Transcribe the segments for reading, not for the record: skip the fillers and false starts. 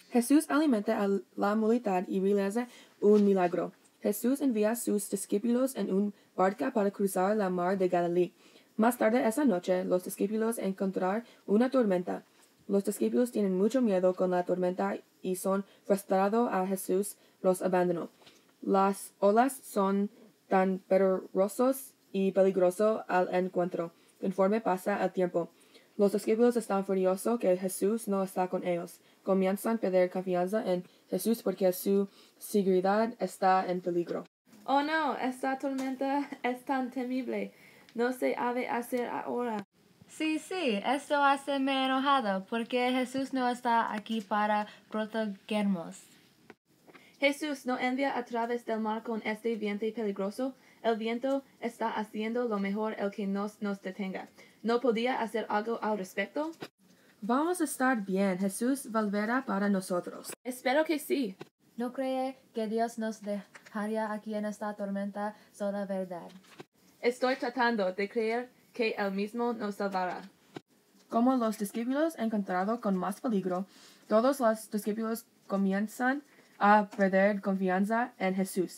Jesús alimenta a la multitud y realiza un milagro. Jesús envía a sus discípulos en una barca para cruzar la mar de Galilea. Más tarde esa noche, los discípulos encontraron una tormenta. Los discípulos tienen mucho miedo con la tormenta y son frustrados a Jesús los abandonó. Las olas son tan poderosas y peligrosas al encuentro, conforme pasa el tiempo. Los discípulos están furiosos que Jesús no está con ellos. Comienzan a perder confianza en Jesús porque su seguridad está en peligro. Oh no, esta tormenta es tan temible. No se ha de hacer ahora. Sí, esto hace-me enojado porque Jesús no está aquí para protegernos. Jesús no envía a través del mar con este viento peligroso. El viento está haciendo lo mejor el que nos detenga. ¿No podía hacer algo al respecto? Vamos a estar bien. Jesús volverá para nosotros. Espero que sí. ¿No cree que Dios nos dejaría aquí en esta tormenta sola, verdad? Estoy tratando de creer que Él mismo nos salvará. Como los discípulos encontraron con más peligro, todos los discípulos comienzan a perder confianza en Jesús.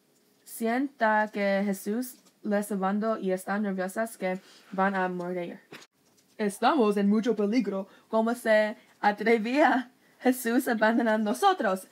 Sienta que Jesús les abandonó y están nerviosas que van a morir. Estamos en mucho peligro. ¿Cómo se atrevía Jesús a abandonar a nosotros?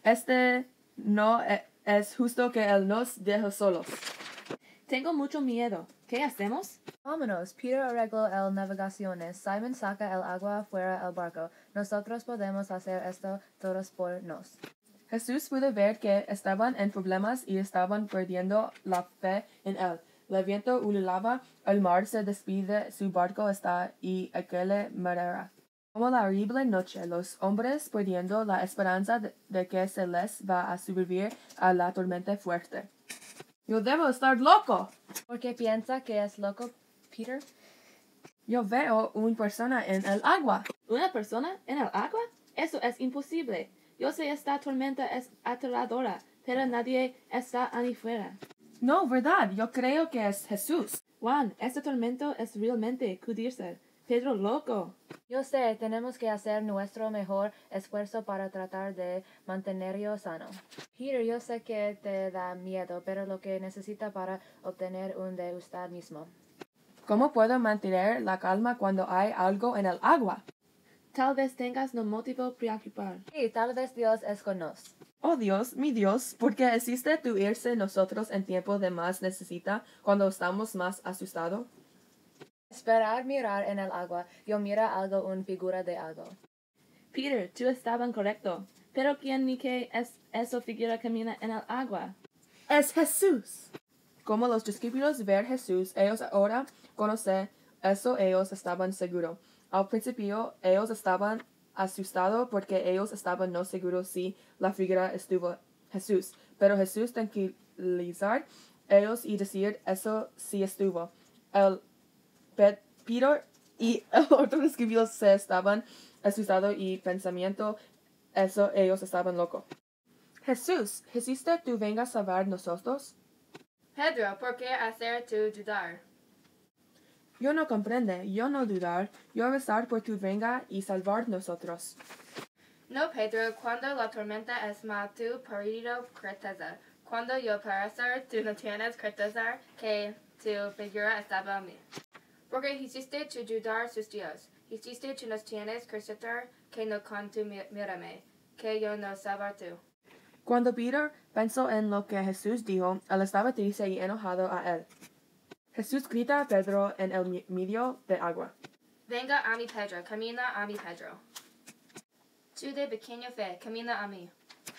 No es justo que Él nos deje solos. Tengo mucho miedo. ¿Qué hacemos? Vámonos. Peter arregló el navegaciones. Simon saca el agua fuera del barco. Nosotros podemos hacer esto todos por nos. Jesús pudo ver que estaban en problemas y estaban perdiendo la fe en Él. El viento ululaba, el mar se despide, su barco está y aquella madera. Como la horrible noche, los hombres perdiendo la esperanza de que se les va a sobrevivir a la tormenta fuerte. Yo debo estar loco. ¿Por qué piensa que es loco, Peter? Yo veo una persona en el agua. ¿Una persona en el agua? Eso es imposible. Yo sé esta tormenta es aterradora, pero nadie está ahí fuera. No, verdad, yo creo que es Jesús. Juan, esta tormenta es realmente cubrirse. Pedro, loco. Yo sé, tenemos que hacer nuestro mejor esfuerzo para tratar de mantenerlo sano. Peter, yo sé que te da miedo, pero lo que necesita para obtener un de usted mismo. ¿Cómo puedo mantener la calma cuando hay algo en el agua? Tal vez tengas no motivo preocupar. Sí, tal vez Dios es con nos. Oh Dios, mi Dios, ¿por qué existe tu irse nosotros en tiempo de más necesita cuando estamos más asustados? Esperar mirar en el agua, yo mira algo, una figura de algo. Peter, tú estabas correcto. Pero ¿quién ni qué es esa figura camina en el agua? Es Jesús. Como los discípulos ver Jesús, ellos ahora conocen eso, ellos estaban seguros. Al principio, ellos estaban asustados porque ellos estaban no seguros si la figura estuvo Jesús. Pero Jesús tranquilizar ellos y decir eso sí estuvo. Peter y el otro discípulo se estaban asustados y pensamiento eso ellos estaban locos. Jesús, ¿hiciste tú venga a salvar nosotros? Pedro, ¿por qué hacer tú dudar? Yo no comprende, yo no dudar, yo rezar por tu venga y salvar nosotros. No, Pedro, cuando la tormenta es más tú perdido certeza. Cuando yo parecer, tú no tienes certeza que tu figura estaba a mí. Porque hiciste tu dudar sus Dios. Hiciste tú no tienes certeza que no con tu mírame, que yo no salvar tú. Cuando Peter pensó en lo que Jesús dijo, él estaba triste y enojado a él. Jesús grita a Pedro en el medio de agua. Venga a mí, Pedro, camina a mí, Pedro. Tú de pequeña fe, camina a mí.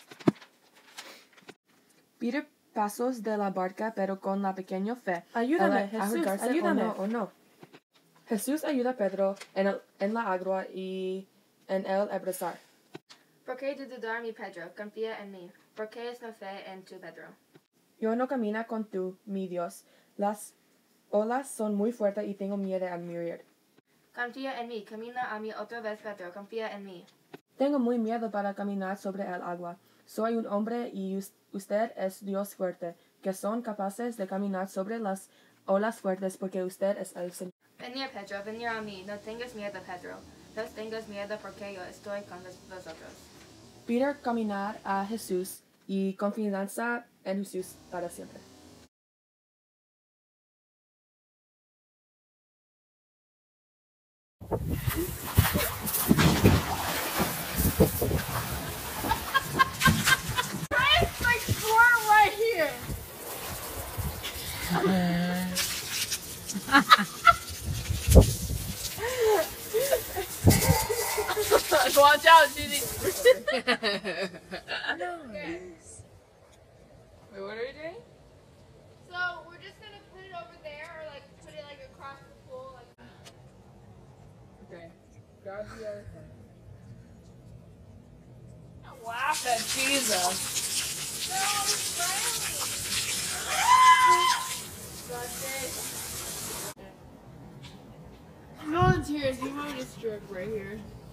Peter pasó de la barca, pero con la pequeña fe. Ayúdame, Jesús, ayúdame. ¿O no? Jesús ayuda a Pedro en la agua y en el abrazar. ¿Por qué dudar mi Pedro? Confía en mí. ¿Por qué es no fe en tu Pedro? Yo no camino con tú, mi Dios. Las olas son muy fuertes y tengo miedo a morir. Confía en mí. Camina a mí otra vez, Pedro. Confía en mí. Tengo muy miedo para caminar sobre el agua. Soy un hombre y usted es Dios fuerte, que son capaces de caminar sobre las olas fuertes porque usted es el Señor. Venir, Pedro, venir a mí. No tengas miedo, Pedro. No tengas miedo porque yo estoy con vosotros. Peter caminar a Jesús y confianza en Jesús para siempre. It's like squirt right here. Watch out, Judy. Nice. Wait, what are we doing? So we're just gonna put it over there, or like put it like across the pool. Like. Okay. Grab the other thing. Laugh at Jesus. No one's here. Do you want me to strip right here?